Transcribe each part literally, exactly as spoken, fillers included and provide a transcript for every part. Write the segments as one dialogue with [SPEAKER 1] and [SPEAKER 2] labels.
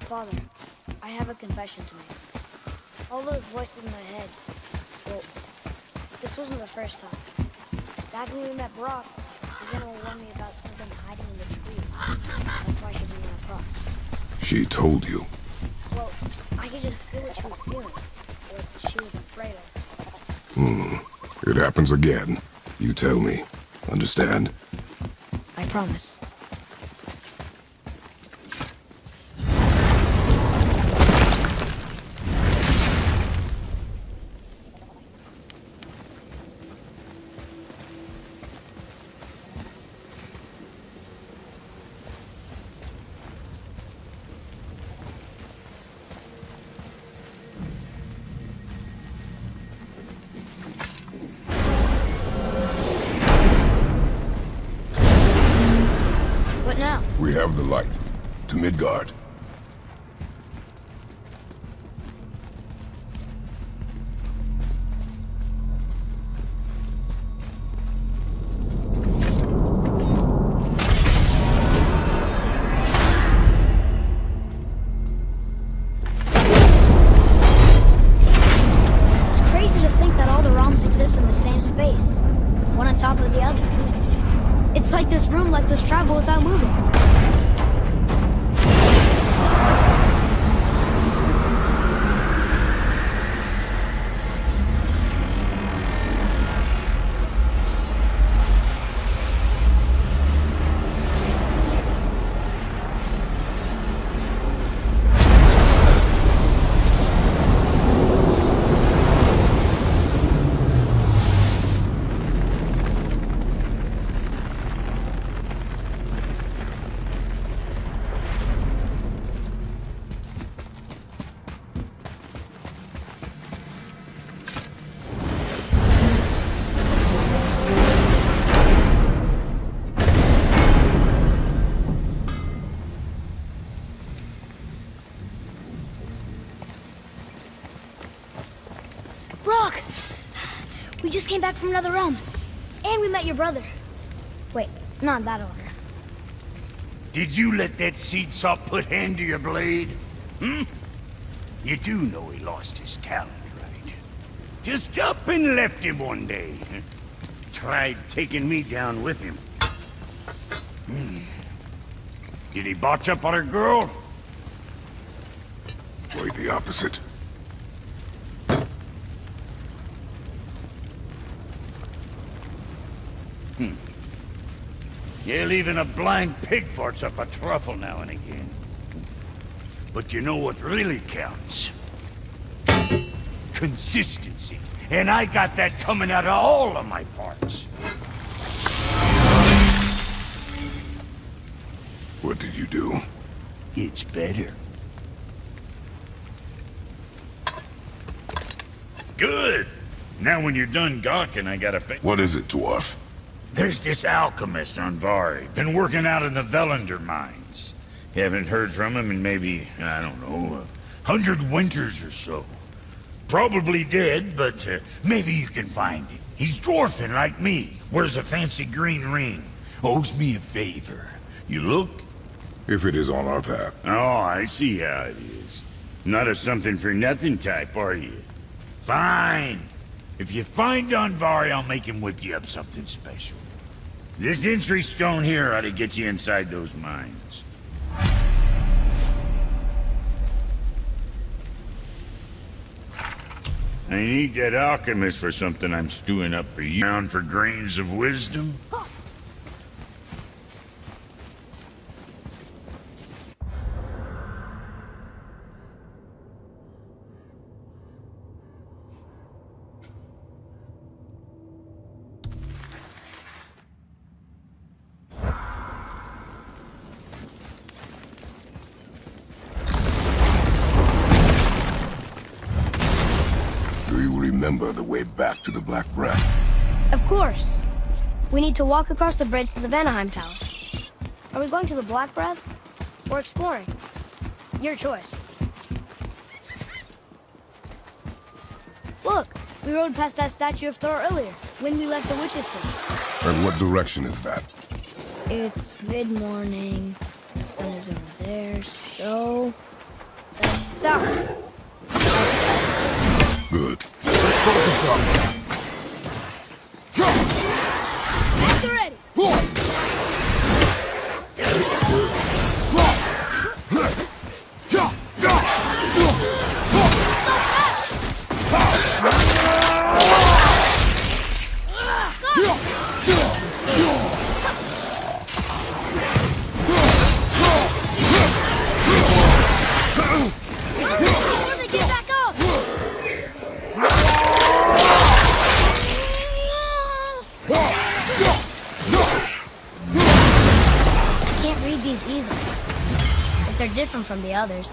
[SPEAKER 1] Father, I have a confession to make. All those voices in my head, well, this wasn't the first time. Back when we met Brock, his animal warned me about something hiding in the trees. That's why she didn't want to cross.
[SPEAKER 2] She told you?
[SPEAKER 1] Well, I could just feel what she was feeling, what she was afraid of.
[SPEAKER 2] Hmm. It happens again. You tell me. Understand?
[SPEAKER 1] I promise.
[SPEAKER 2] We have the light. To Midgard.
[SPEAKER 1] It's crazy to think that all the realms exist in the same space, one on top of the other. It's like this room lets us travel without moving. Brock! We just came back from another realm. And we met your brother. Wait, not in that order.
[SPEAKER 3] Did you let that seed sop put hand to your blade? Hmm? You do know he lost his talent, right? Just up and left him one day. Tried taking me down with him. Hmm. Did he botch up on a girl?
[SPEAKER 2] Quite the opposite.
[SPEAKER 3] Hmm. Yeah, even a blind pig farts up a truffle now and again. But you know what really counts? Consistency. And I got that coming out of all of my parts.
[SPEAKER 2] What did you do?
[SPEAKER 3] It's better. Good! Now when you're done gawking, I gotta fa-
[SPEAKER 2] What is it, dwarf?
[SPEAKER 3] There's this alchemist on Vari. Been working out in the Velander mines. Haven't heard from him in maybe, I don't know, a hundred winters or so. Probably dead, but uh, maybe you can find him. He's dwarfing like me. Wears a fancy green ring. Owes me a favor. You look?
[SPEAKER 2] If it is on our path.
[SPEAKER 3] Oh, I see how it is. Not a something-for-nothing type, are you? Fine. If you find Donvari, I'll make him whip you up something special. This entry stone here ought to get you inside those mines. I need that alchemist for something I'm stewing up for you. Down for grains of wisdom?
[SPEAKER 2] Remember the way back to the Black Breath?
[SPEAKER 1] Of course. We need to walk across the bridge to the Vanaheim Tower. Are we going to the Black Breath or exploring? Your choice. Look, we rode past that statue of Thor earlier, when we left the Witch's Cave.
[SPEAKER 2] And what direction is that?
[SPEAKER 1] It's mid-morning, the sun is over there, so... south.
[SPEAKER 2] Good. Focus up.
[SPEAKER 1] At the ready. Either, but they're different from the others.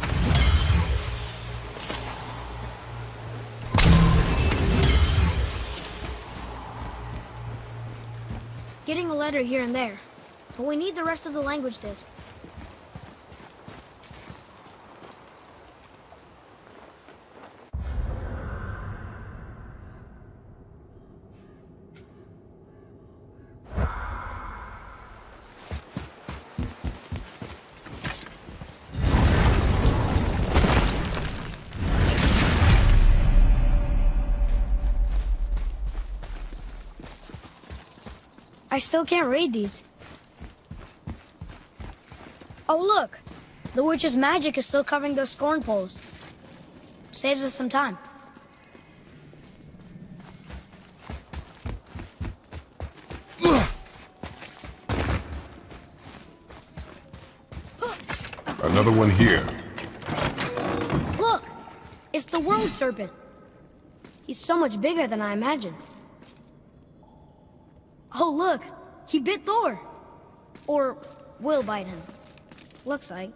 [SPEAKER 1] Getting a letter here and there, but we need the rest of the language disk. I still can't read these. Oh, look! The witch's magic is still covering those scorn poles. Saves us some time.
[SPEAKER 2] Another one here.
[SPEAKER 1] Look! It's the world serpent. He's so much bigger than I imagined. Oh, look! He bit Thor! Or will bite him. Looks like.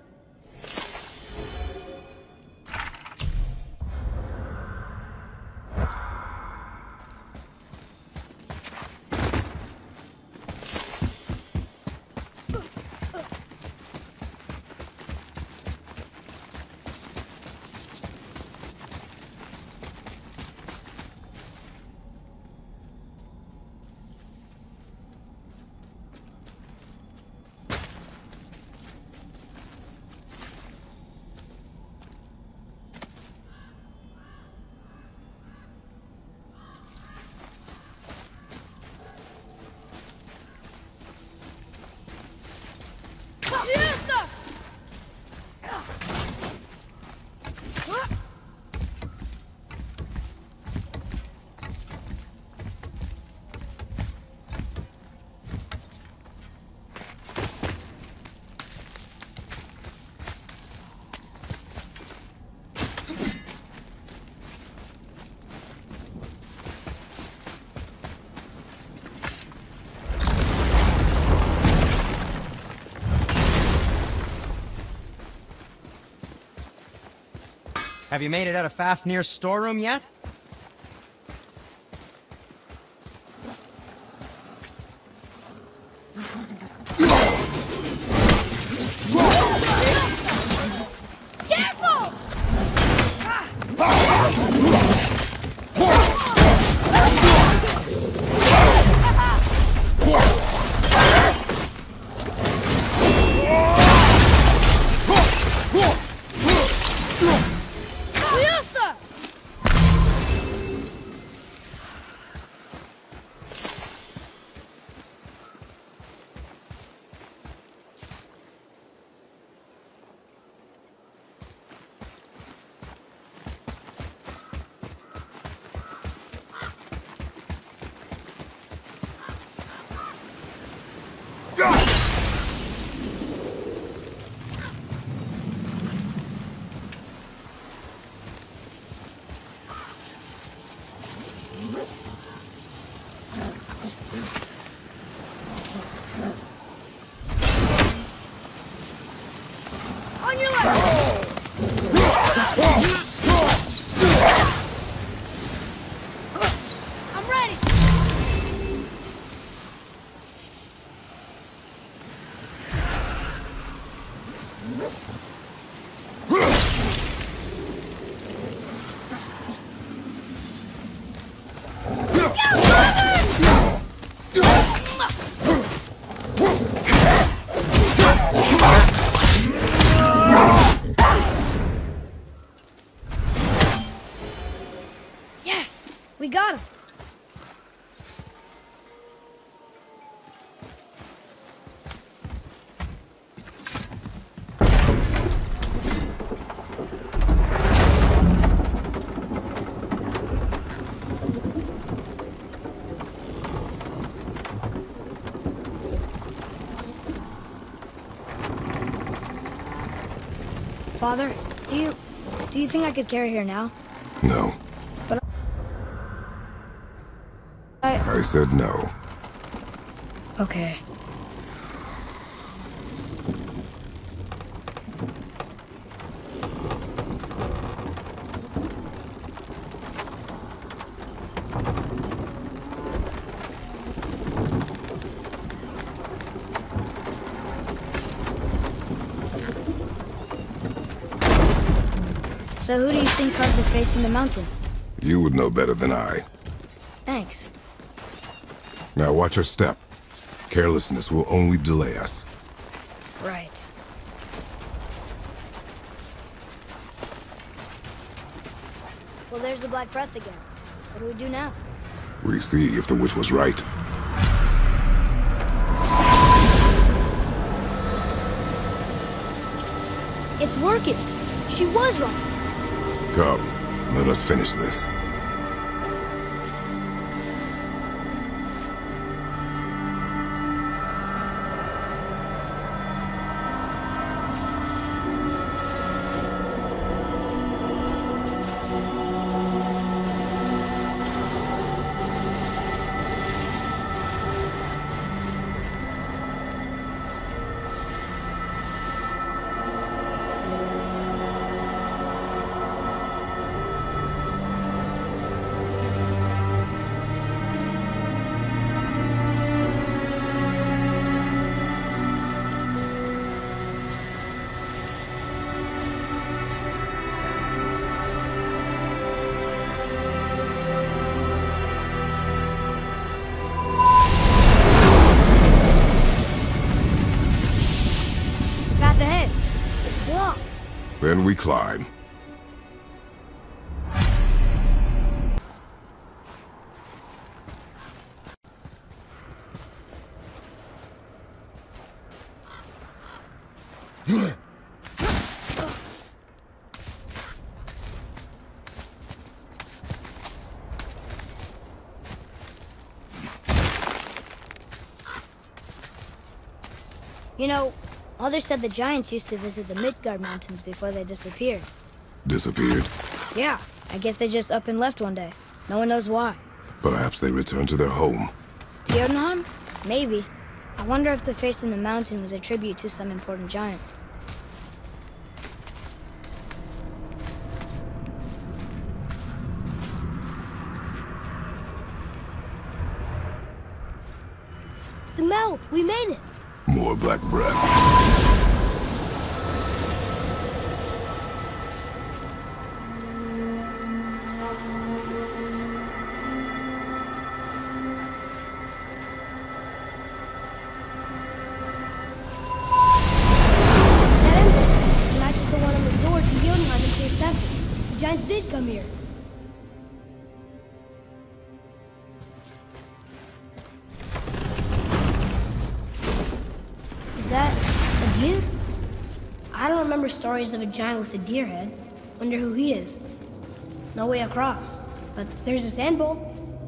[SPEAKER 4] Have you made it out of Fafnir's storeroom yet?
[SPEAKER 1] On your left! I'm ready! Father, do you... do you think I could carry her now?
[SPEAKER 2] No.
[SPEAKER 1] But I...
[SPEAKER 2] I said no.
[SPEAKER 1] Okay. So who do you think carved the face in the mountain?
[SPEAKER 2] You would know better than I.
[SPEAKER 1] Thanks.
[SPEAKER 2] Now watch your step. Carelessness will only delay us.
[SPEAKER 1] Right. Well, there's the Black Breath again. What do we do now?
[SPEAKER 2] We see if the witch was right.
[SPEAKER 1] It's working! She was right!
[SPEAKER 2] Come, let us finish this. Then we climb.
[SPEAKER 1] You know, Mother said the giants used to visit the Midgard Mountains before they disappeared.
[SPEAKER 2] Disappeared?
[SPEAKER 1] Yeah, I guess they just up and left one day. No one knows why.
[SPEAKER 2] Perhaps they returned to their home.
[SPEAKER 1] Jotunheim? Maybe. I wonder if the face in the mountain was a tribute to some important giant. The mouth! We made it!
[SPEAKER 2] More black breath.
[SPEAKER 1] That emblem matches the one on the door to Jotunheim and Pierce Temple. The giants did come here. Is that a deer? I don't remember stories of a giant with a deer head. Wonder who he is. No way across. But there's a sand bowl.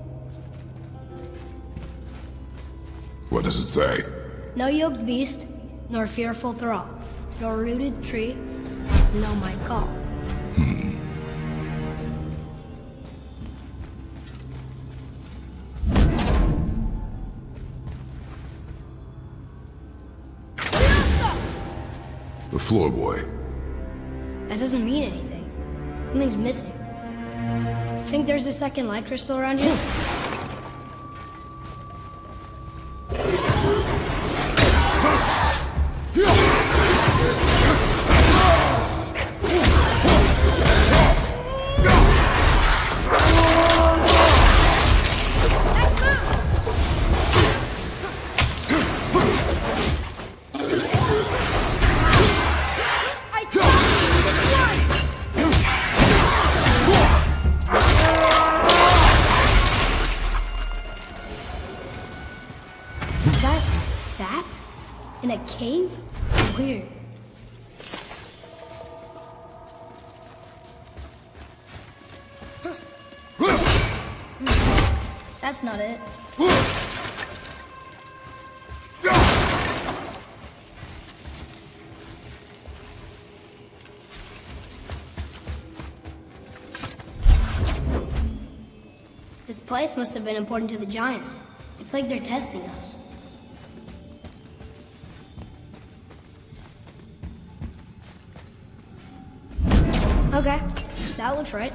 [SPEAKER 2] What does it say?
[SPEAKER 1] No yoked beast, nor fearful thrall, nor rooted tree, no might call.
[SPEAKER 2] The floor boy.
[SPEAKER 1] That doesn't mean anything. Something's missing. Think there's a second light crystal around here? Is that sap? In a cave? Weird. That's not it. place must have been important to the Giants. It's like they're testing us. Okay, that looks right.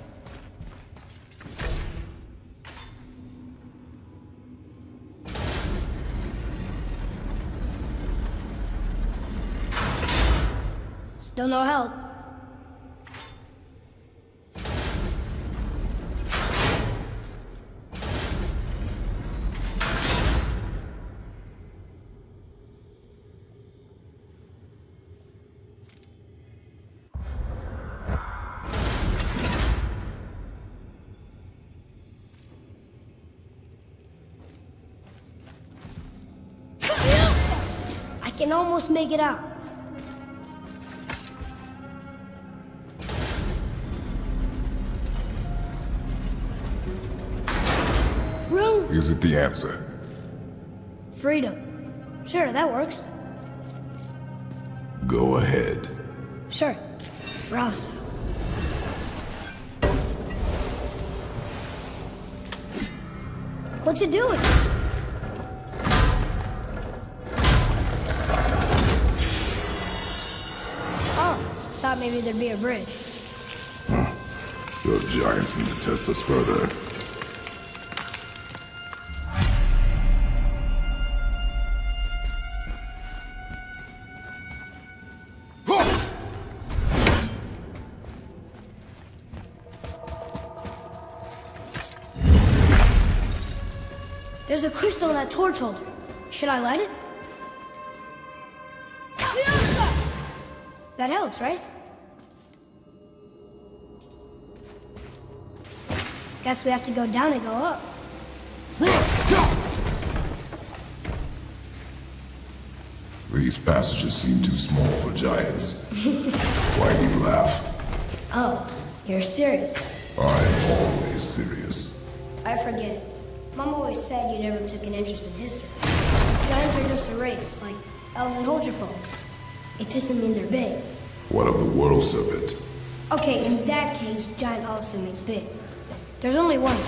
[SPEAKER 1] Still no help. I can almost make it out. Room.
[SPEAKER 2] Is it the answer?
[SPEAKER 1] Freedom. Sure, that works.
[SPEAKER 2] Go ahead.
[SPEAKER 1] Sure. Rouse. What's it doing? Oh, thought maybe there'd be a bridge.
[SPEAKER 2] The Giants need to test us further.
[SPEAKER 1] There's a crystal in that torch holder. Should I light it? That helps, right? Guess we have to go down and go up.
[SPEAKER 2] These passages seem too small for giants. Why do you laugh?
[SPEAKER 1] Oh, you're serious.
[SPEAKER 2] I'm always serious.
[SPEAKER 1] I forget. Mom always said you never took an interest in history. Giants are just a race, like elves and hold your phone. It doesn't mean they're big.
[SPEAKER 2] What of the world serpent?
[SPEAKER 1] Okay, in that case, giant also means big. There's only one.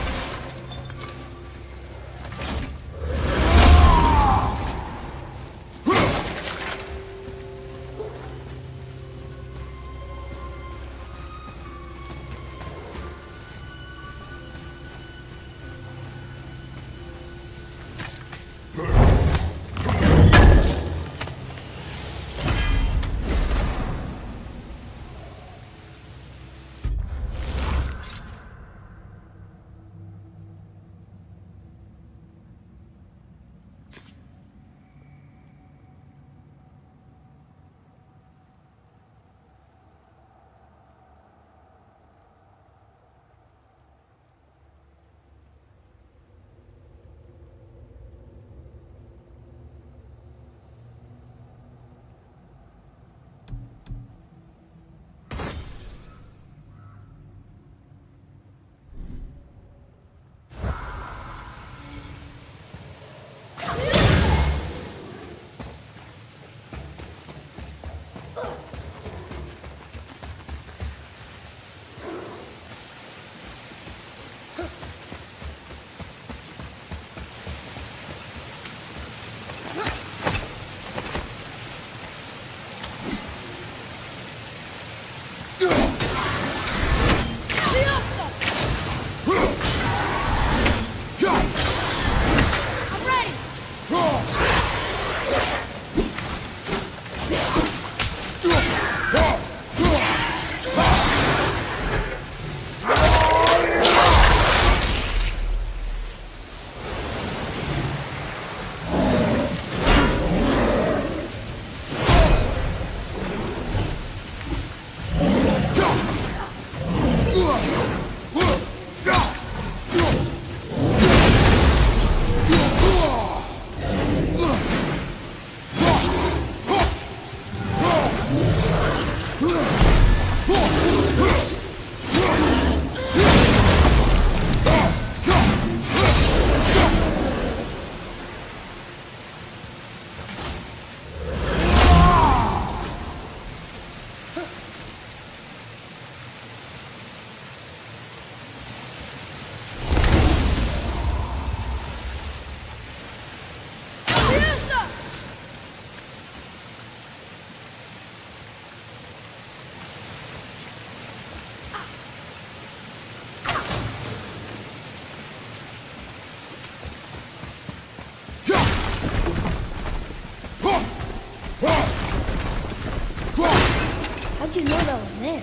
[SPEAKER 1] How'd you know that was there?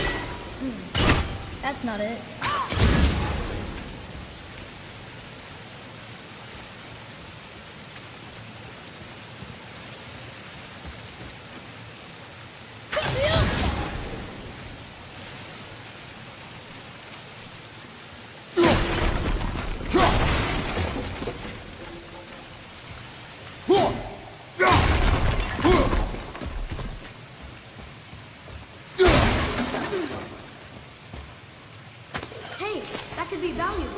[SPEAKER 1] Hmm. That's not it. Hey, that could be valuable.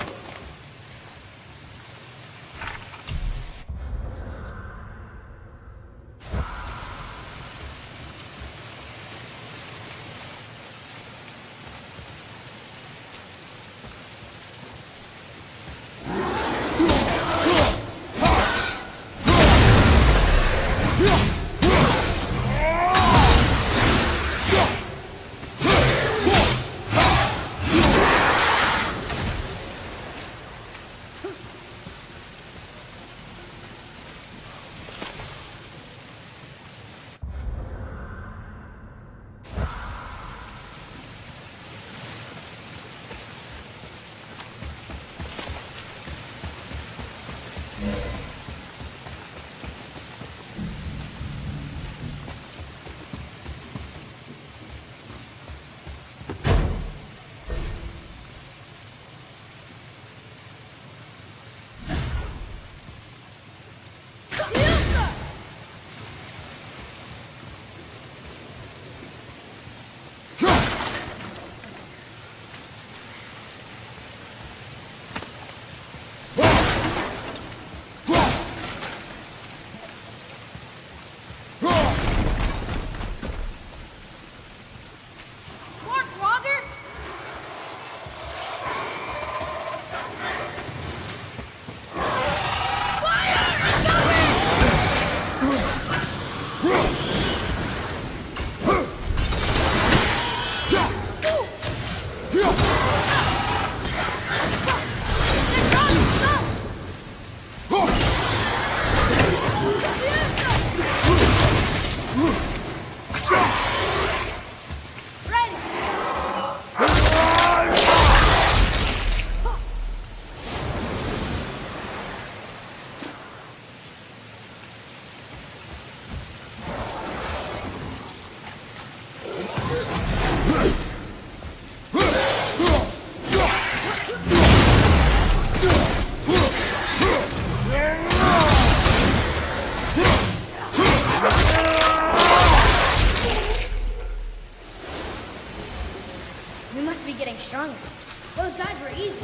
[SPEAKER 1] We must be getting stronger. Those guys were easy.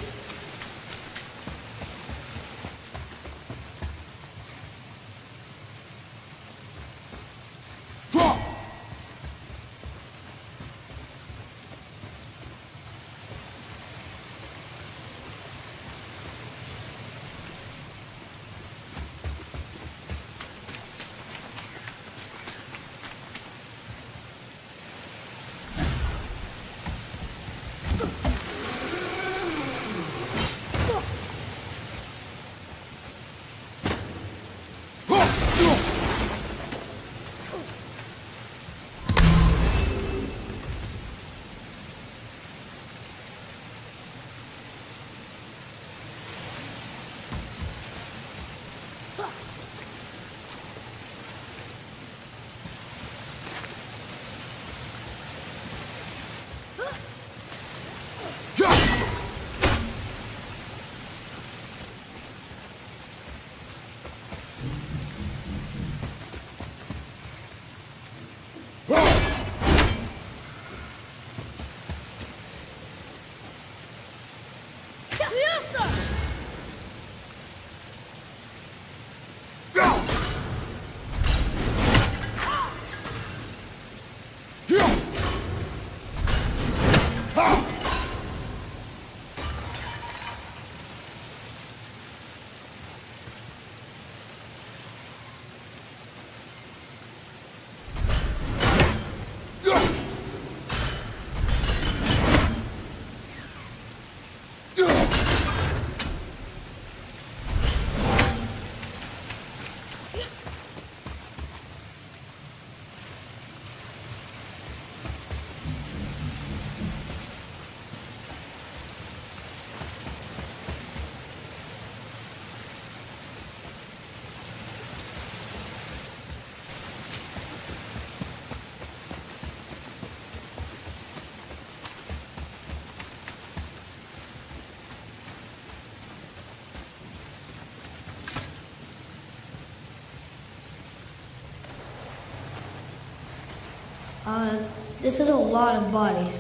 [SPEAKER 1] this is a lot of bodies.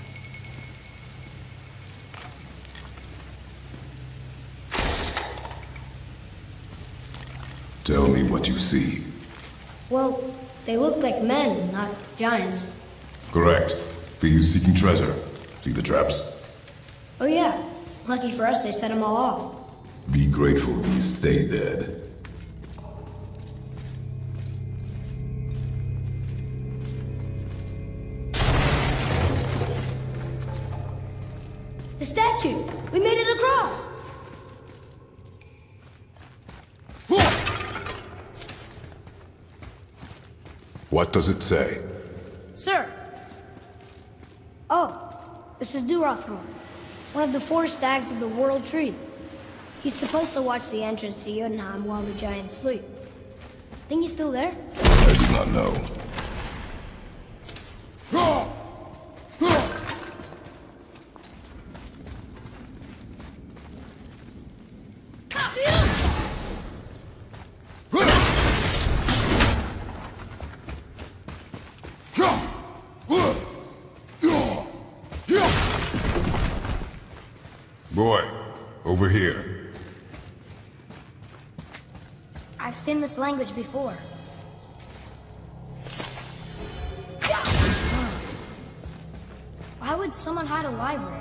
[SPEAKER 2] Tell me what you see.
[SPEAKER 1] Well, they look like men, not giants.
[SPEAKER 2] Correct. Thieves seeking treasure. See the traps?
[SPEAKER 1] Oh yeah, lucky for us they set them all off.
[SPEAKER 2] Be grateful these stay dead.
[SPEAKER 1] The statue! We made it across!
[SPEAKER 2] What does it say?
[SPEAKER 1] Sir! Oh, this is Durathron, one of the four stags of the World Tree. He's supposed to watch the entrance to Jotunheim while the giants sleep. Think he's still there?
[SPEAKER 2] I do not know. Boy, over here.
[SPEAKER 1] I've seen this language before. Why would someone hide a library?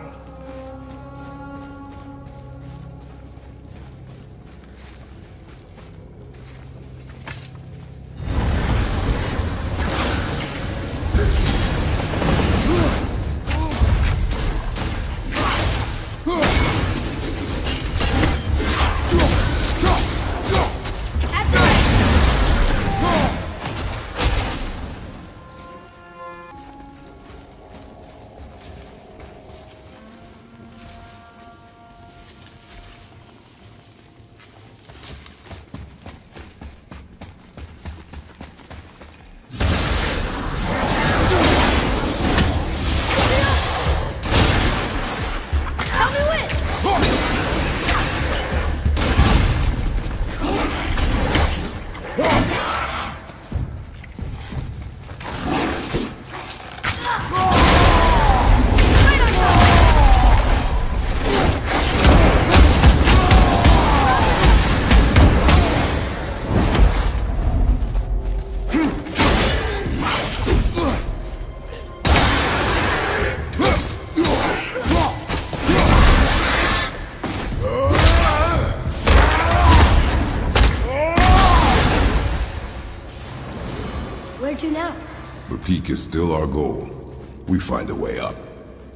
[SPEAKER 1] Where to now?
[SPEAKER 2] The peak is still our goal. We find a way up.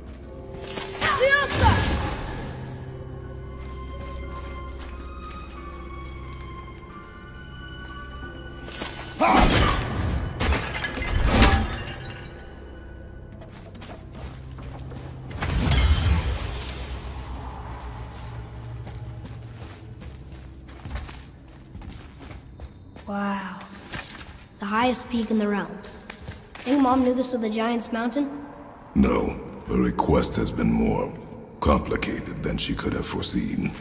[SPEAKER 1] Wow. The highest peak in the realms. Think Mom knew this was the Giant's Mountain?
[SPEAKER 2] No, her request has been more complicated than she could have foreseen.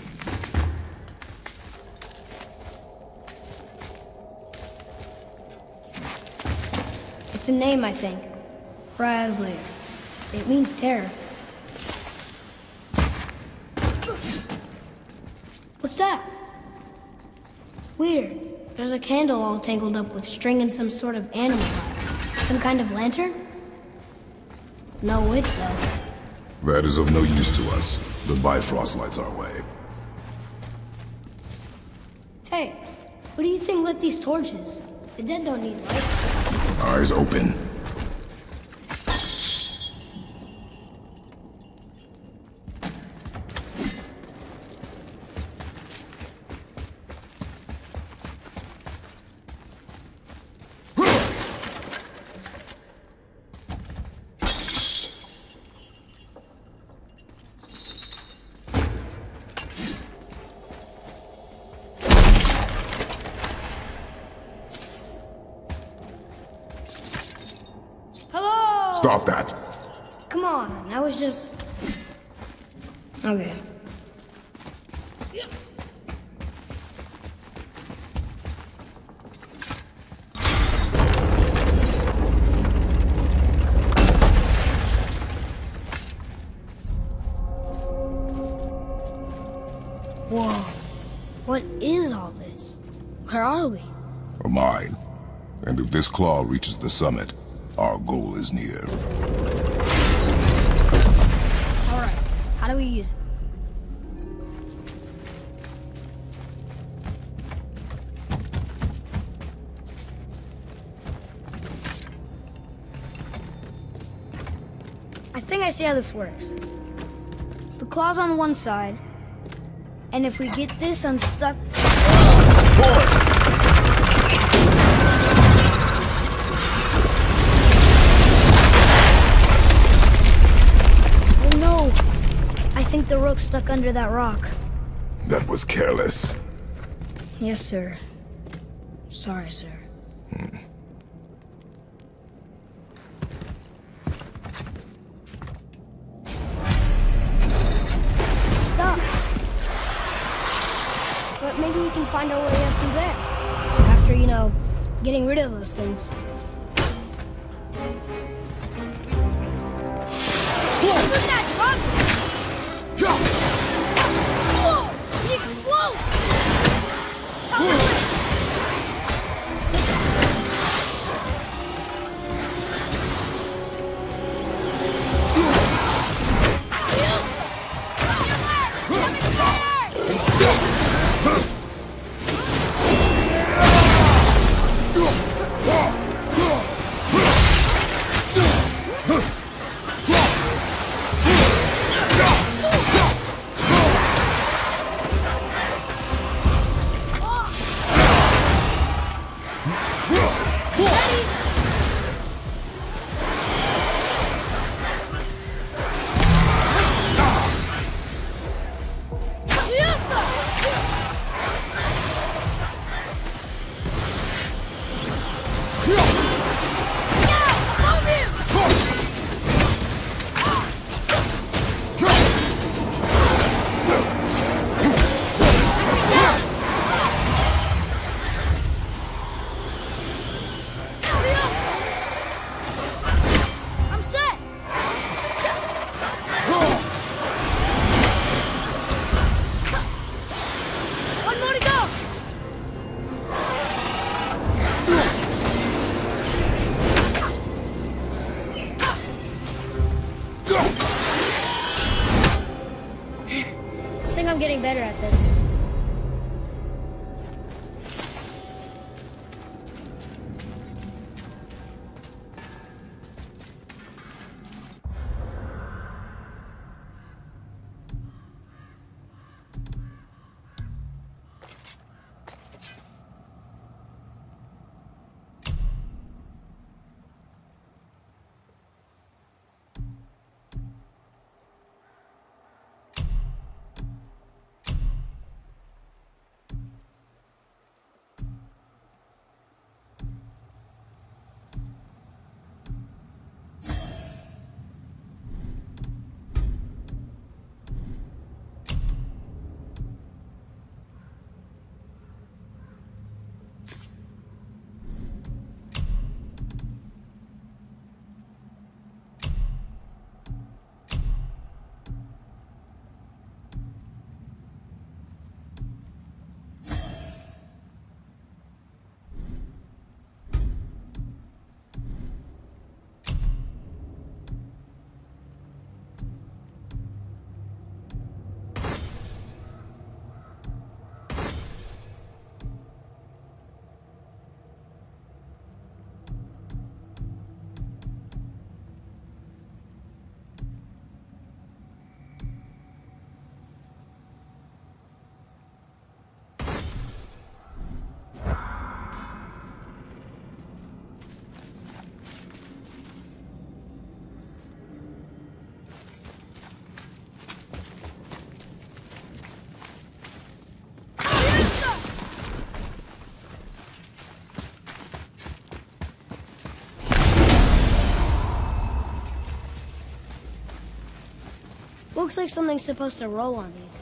[SPEAKER 1] It's a name, I think. Raslayer. It means terror. What's that? Weird. There's a candle all tangled up with string and some sort of animal. Some kind of lantern? No wick, though.
[SPEAKER 2] That is of no use to us. The Bifrost lights our way.
[SPEAKER 1] Hey, what do you think lit these torches? The dead don't need light.
[SPEAKER 2] Eyes open. Stop that!
[SPEAKER 1] Come on, I was just... Okay. Where are we?
[SPEAKER 2] A mine. And if this claw reaches the summit, our goal is near.
[SPEAKER 1] Alright, how do we use it? I think I see how this works. The claw's on one side, and if we get this unstuck... Oh no! I think the rope's stuck under that rock.
[SPEAKER 2] That was careless.
[SPEAKER 1] Yes, sir. Sorry, sir.
[SPEAKER 2] Hmm.
[SPEAKER 1] Stop. But maybe we can find our way up through there. After, you know, getting rid of those things. Who's that truck? Whoa! It explodes! I'm getting better at this. Looks like something's supposed to roll on these.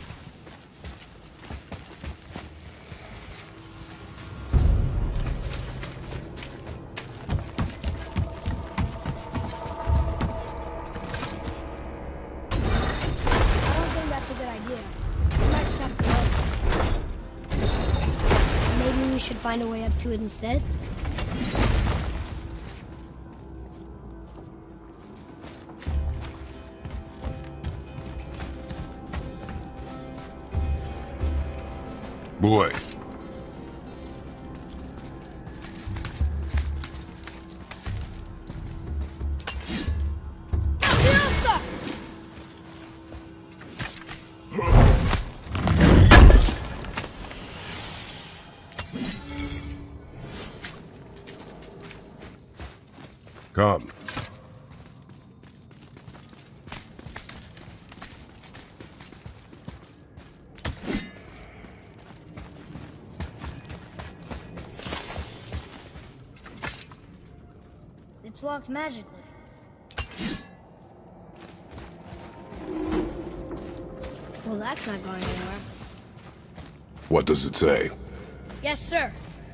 [SPEAKER 1] I don't think that's a good idea. We might stop the boat. Maybe we find a way up to it instead?
[SPEAKER 2] Boy. Come.
[SPEAKER 1] It's locked magically. Well, that's not going anywhere.
[SPEAKER 2] What does it say?
[SPEAKER 1] Yes, sir.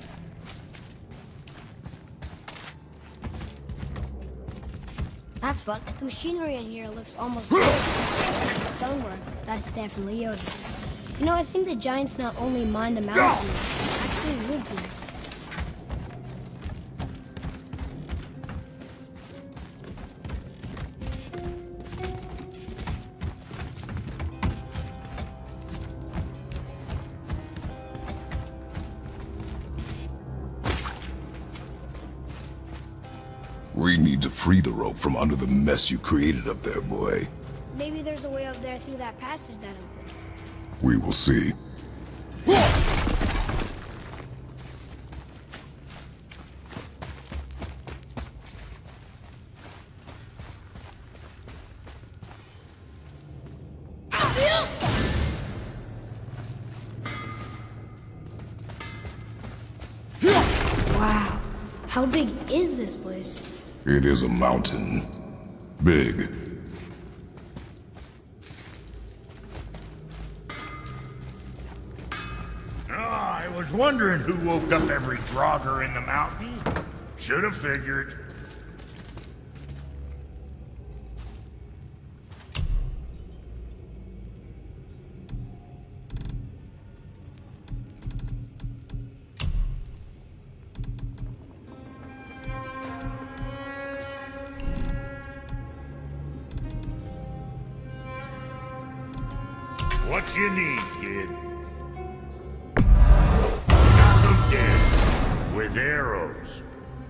[SPEAKER 1] That's fun. The machinery in here looks almost like stonework. That's definitely Yoda. You know, I think the giants not only mine the mountains, actually lived here.
[SPEAKER 2] We need to free the rope from under the mess you created up there, boy.
[SPEAKER 1] Maybe there's a way up there through that passage that opened.
[SPEAKER 2] We will see.
[SPEAKER 1] Wow. How big is this place?
[SPEAKER 2] It is a mountain. Big.
[SPEAKER 3] Oh, I was wondering who woke up every drogger in the mountain. Should have figured. What you need, kid? Knock them dead with arrows.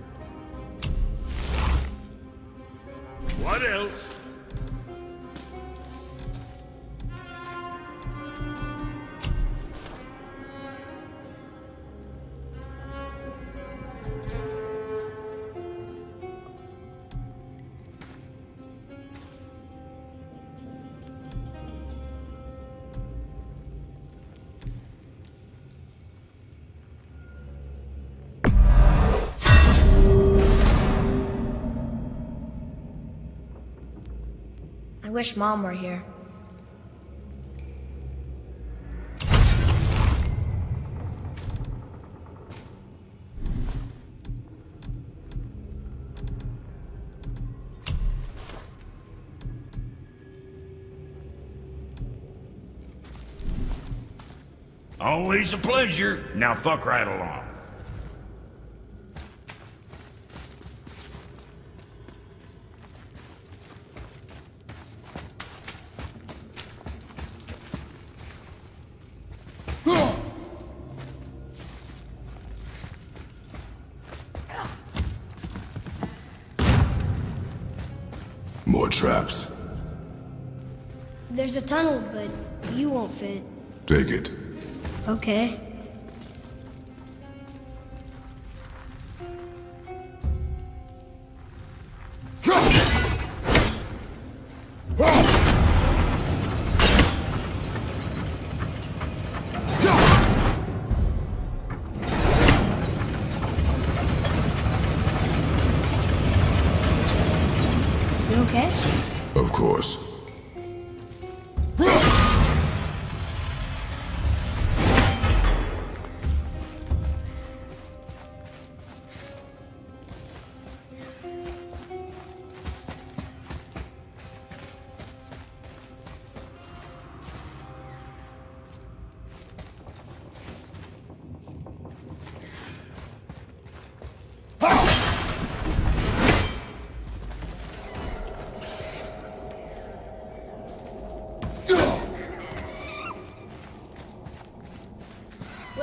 [SPEAKER 3] What else?
[SPEAKER 1] I wish Mom were here.
[SPEAKER 3] Always a pleasure. Now fuck right along.
[SPEAKER 2] More traps.
[SPEAKER 1] There's a tunnel, but you won't fit.
[SPEAKER 2] Take it.
[SPEAKER 1] Okay. You okay?
[SPEAKER 2] Of course.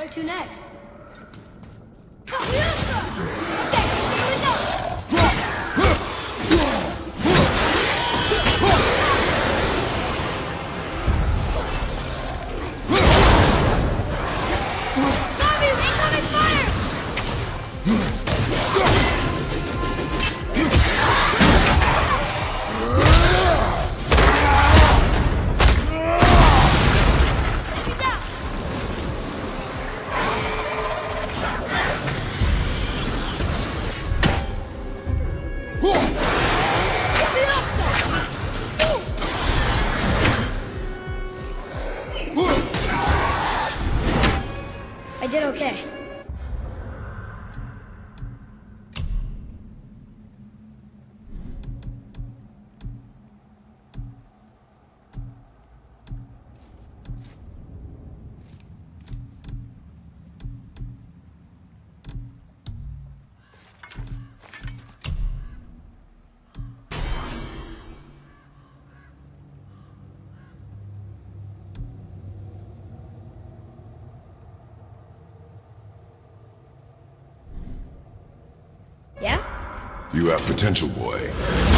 [SPEAKER 1] Where to next? Okay, here we go! Zombies! Incoming fire! I did okay. Yeah?
[SPEAKER 2] You have potential, boy.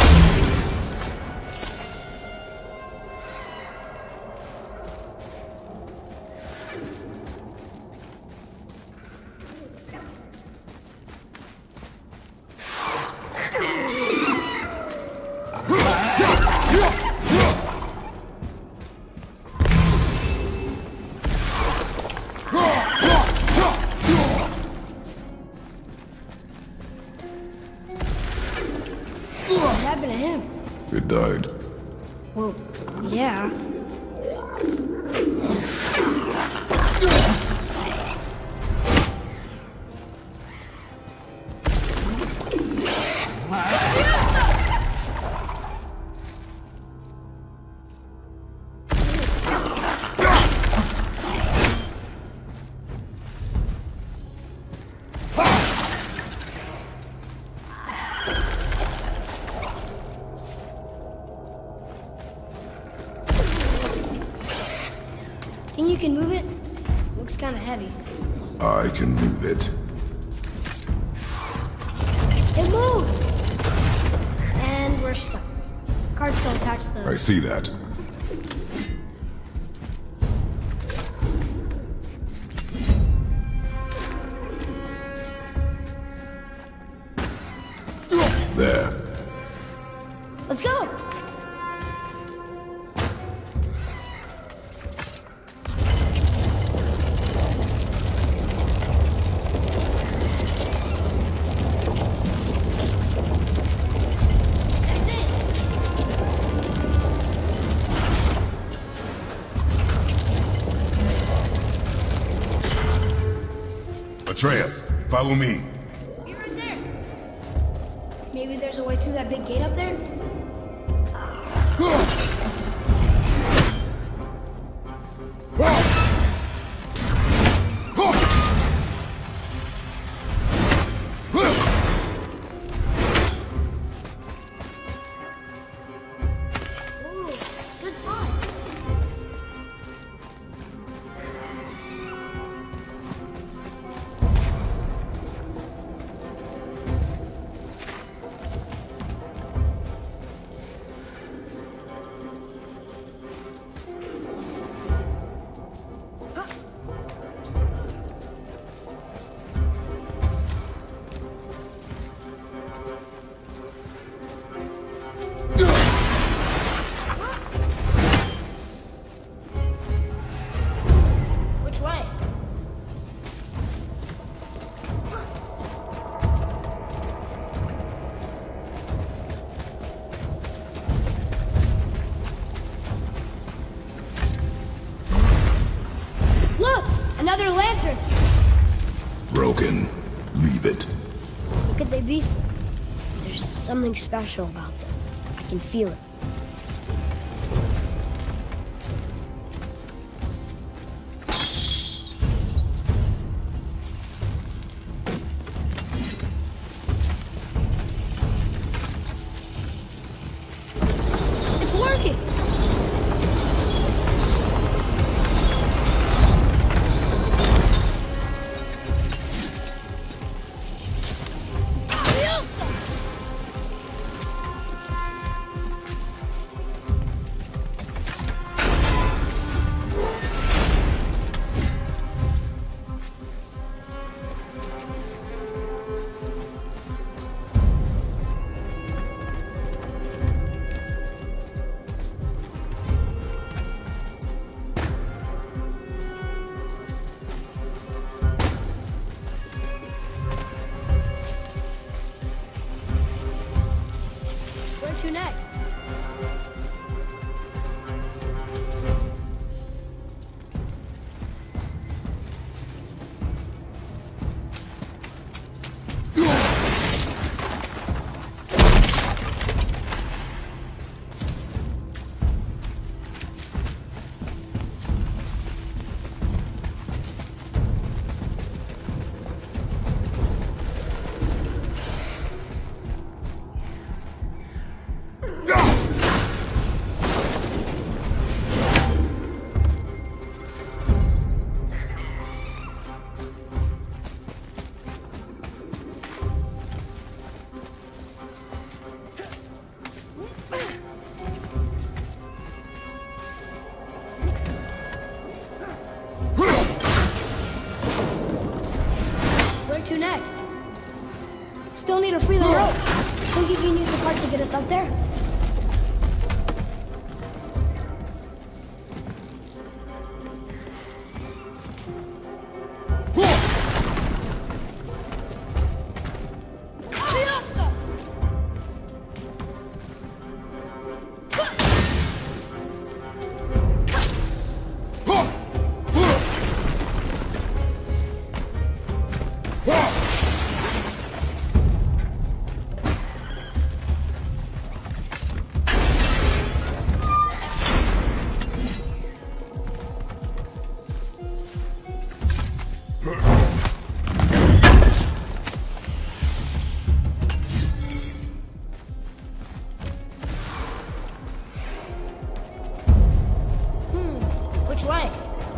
[SPEAKER 1] What happened to him?
[SPEAKER 2] It died.
[SPEAKER 1] Well, yeah. Think you can move it? Looks kind of heavy.
[SPEAKER 2] I can move it.
[SPEAKER 1] It moved! And we're stuck. Cards don't touch the...
[SPEAKER 2] I see that. There.
[SPEAKER 1] Let's go!
[SPEAKER 2] Atreus, follow me.
[SPEAKER 1] You're right there. Maybe there's a way through that big gate up there? Ooh, good find. Which way? Look! Another lantern!
[SPEAKER 2] Broken. Leave it.
[SPEAKER 1] What could they be for? There's something special about them. I can feel it. It's working! to next? Where to next? Still need to free the rope. Think you can use the cart to get us up there? Which way?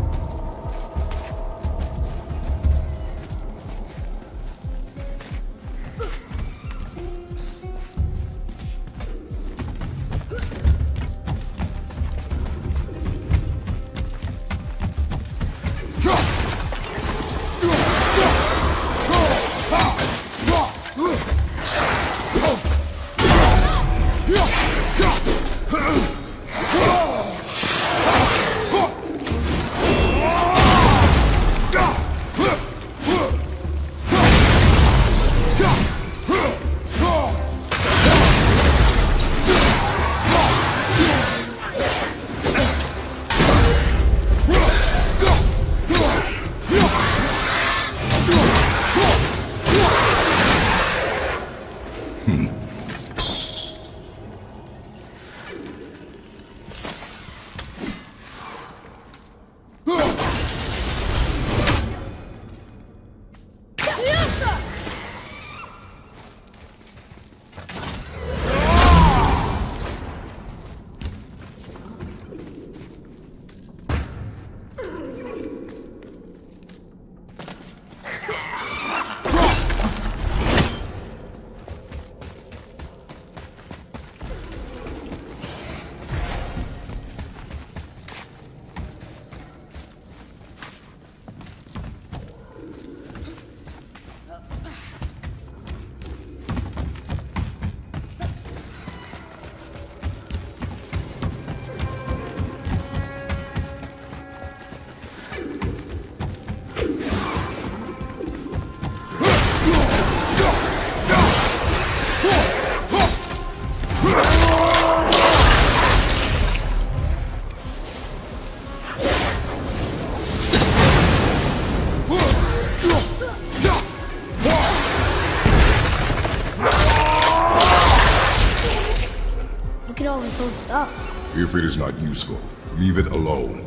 [SPEAKER 1] Look at all this old stuff.
[SPEAKER 2] If it is not useful, leave it alone.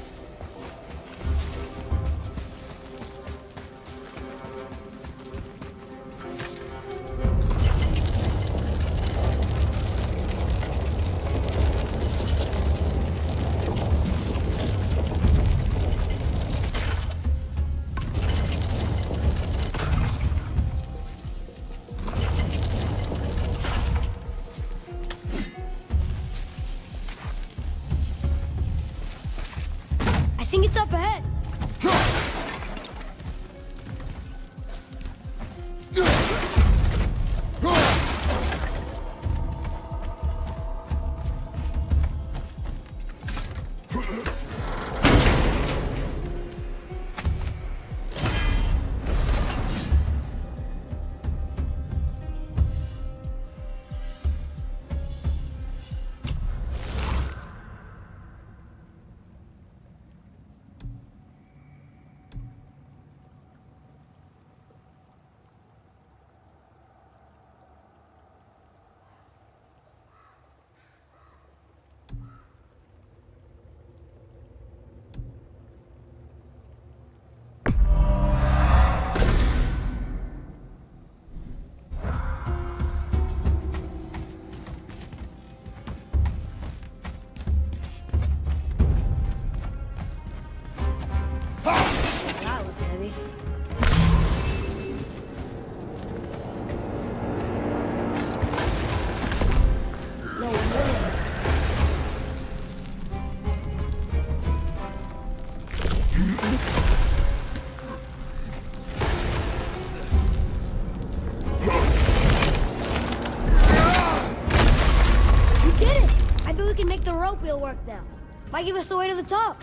[SPEAKER 1] I think it's up ahead. That looks heavy. No way. We did it! I bet we can make the rope wheel work now. Might give us the way to the top.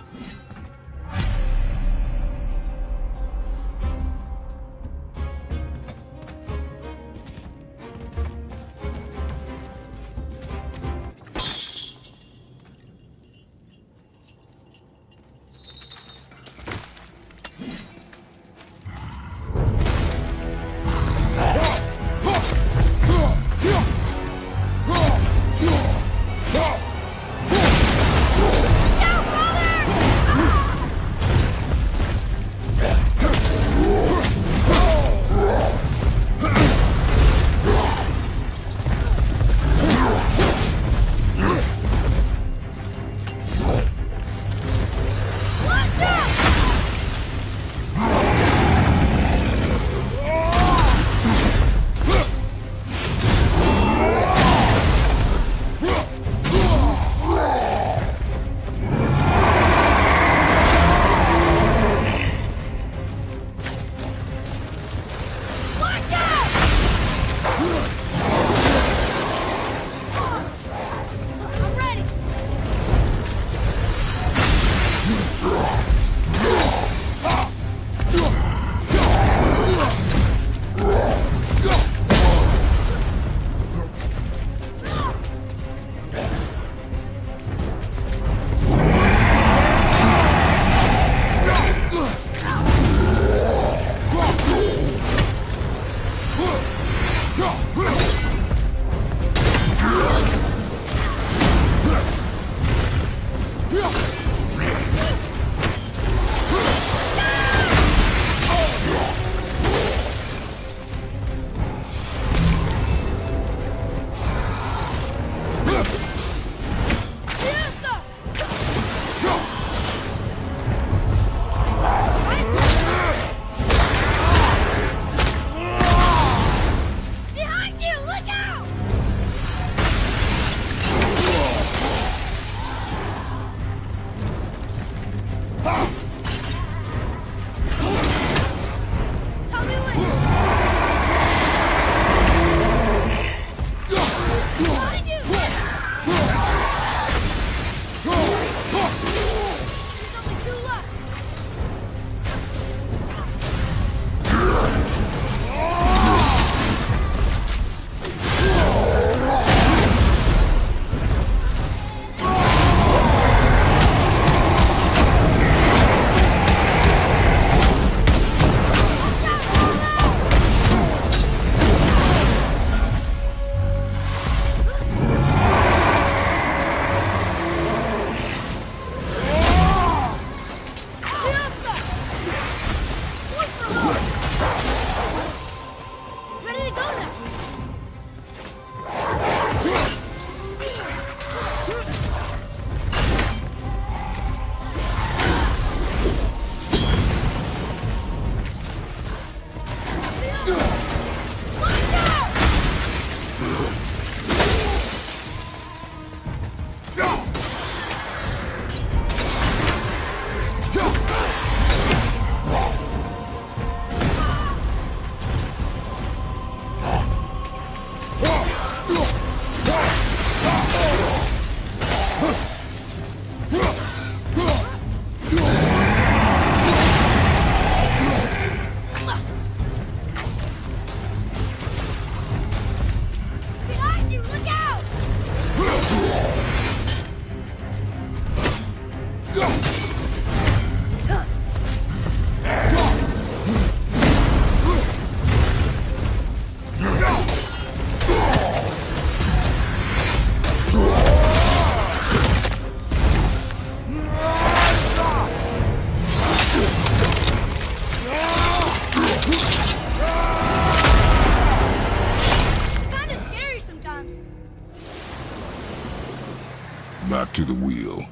[SPEAKER 2] to the wheel.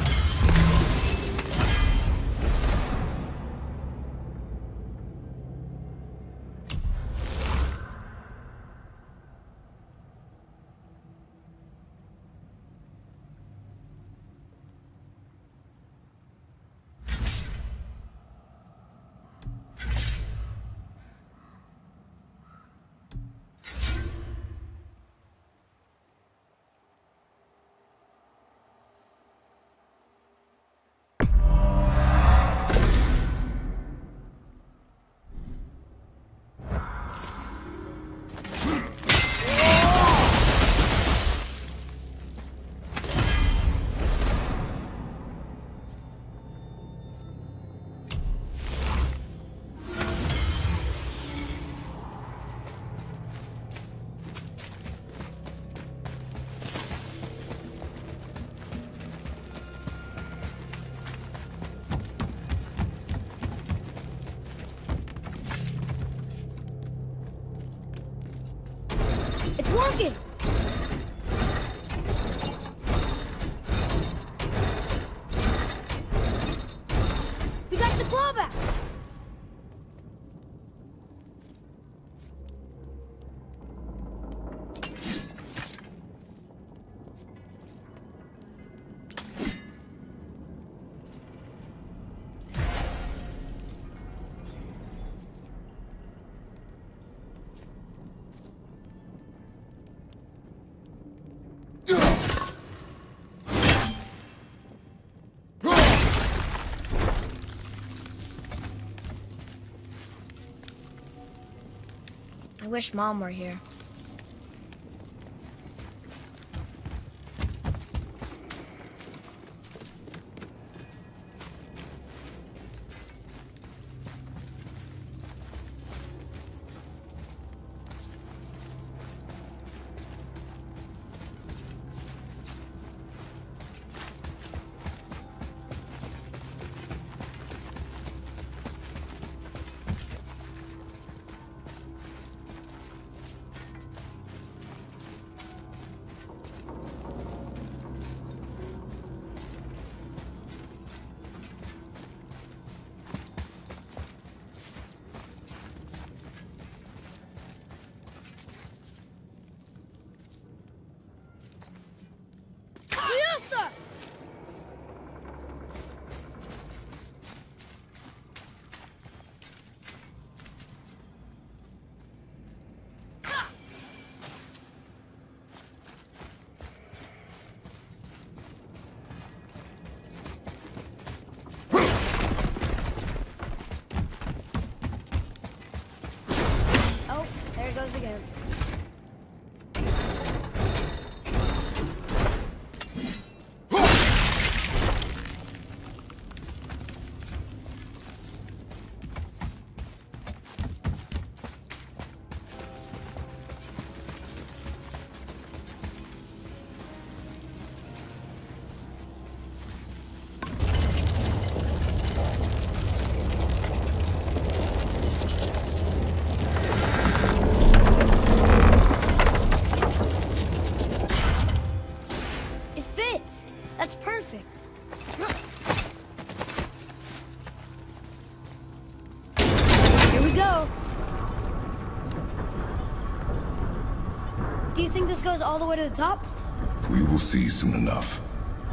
[SPEAKER 1] It's working! We got the claw back! I wish Mom were here. There it goes again. That's perfect. Here we go. Do you think this goes all the way to the top?
[SPEAKER 2] We will see soon enough.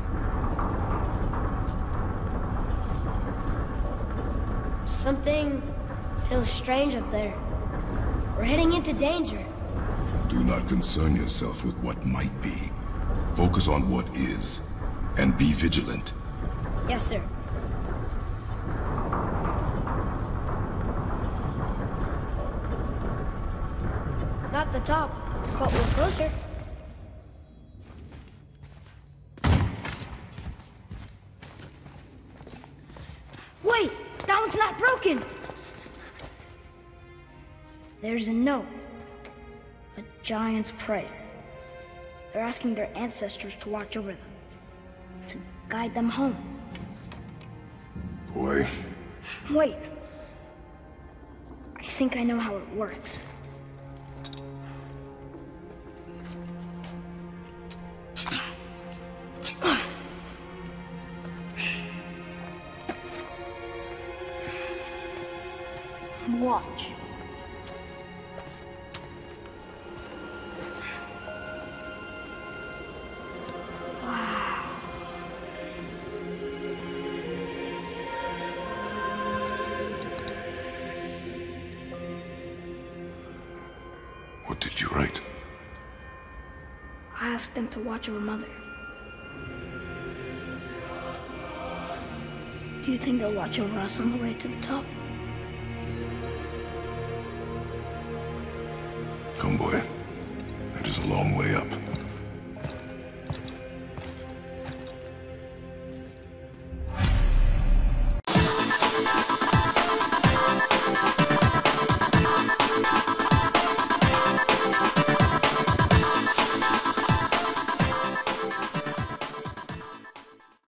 [SPEAKER 1] Something feels strange up there. We're heading into danger.
[SPEAKER 2] Do not concern yourself with what might be. Focus on what is. And be vigilant.
[SPEAKER 1] Yes, sir. Not the top, but we're closer. Wait! That one's not broken! There's a note. A giant's prayer. They're asking their ancestors to watch over them. To guide them home.
[SPEAKER 2] Boy.
[SPEAKER 1] Wait. I think I know how it works. Watch.
[SPEAKER 2] What did you write?
[SPEAKER 1] I asked them to watch over Mother. Do you think they'll watch over us on the way to the top?
[SPEAKER 2] Come, boy. It is a long way up.